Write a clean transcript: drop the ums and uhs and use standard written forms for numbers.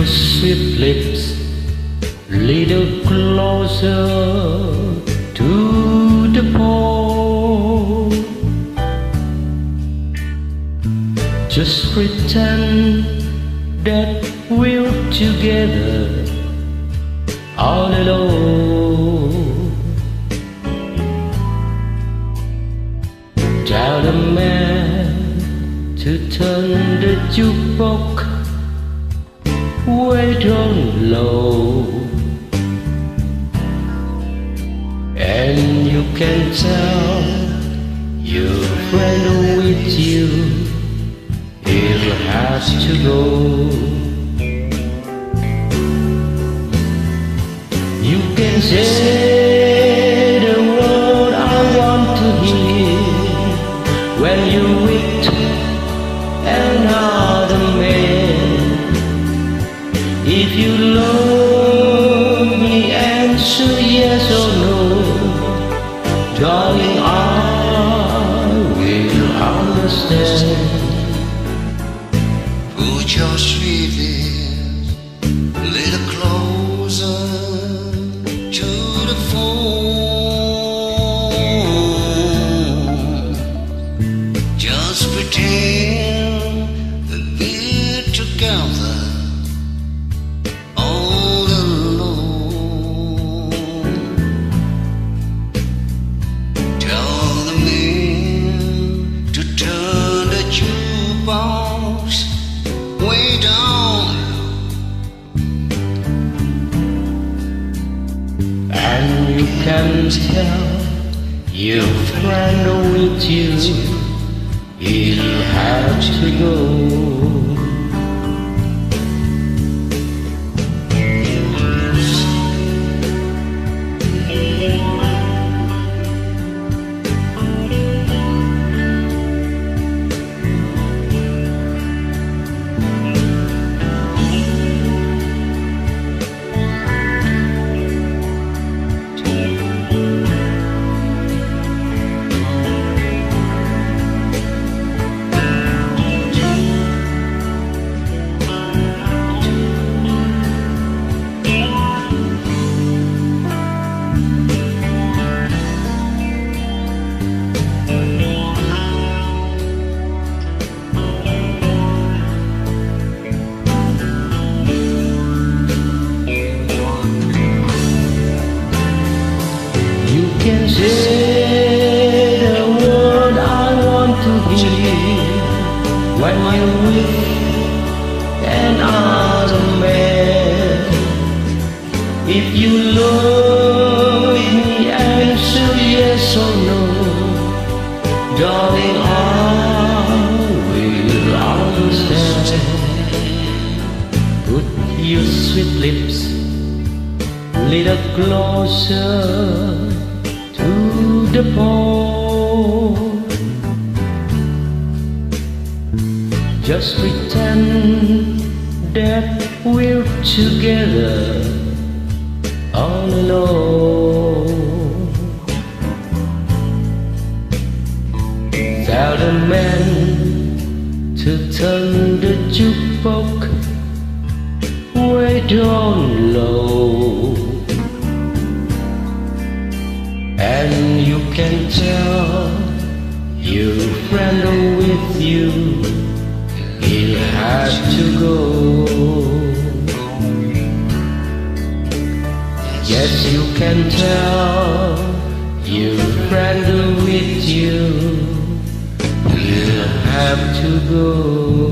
sweet lips little closer to the pole. Just pretend that we're together all alone. Tell the man to turn the jukebox way down low, and you can tell your friend with you he'll have to go. You can say the word I want to hear when you're with another man. If you love me, answer yes or no, darling, I will understand. Put your sweet lips a little closer to the phone. Just pretend that we're together all alone. Tell the man to turn the jukebox way down, and you can tell your friend with you he'll have to go. You can say the word I want to hear when you're with another man. If you love me, answer yes or no, darling, I will understand. Put your sweet lips little closer to the pole. Just pretend that we're together all alone. Tell the man to turn the jukebox way down low, and you can tell your friend with you he'll have to go. Yes, you can tell your friend with you he'll have to go.